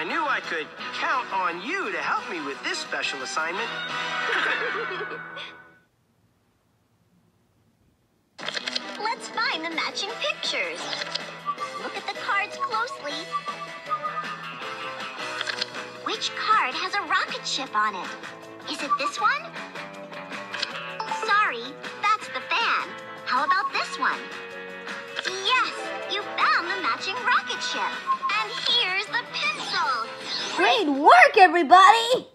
knew I could count on you to help me with this special assignment. Let's find the matching pictures. Look at the cards closely. Which card has a rocket ship on it? Is it this one? Sorry, that's the fan. How about this one? Yes, you found the matching rocket ship. And here's the pencil. Great work, everybody!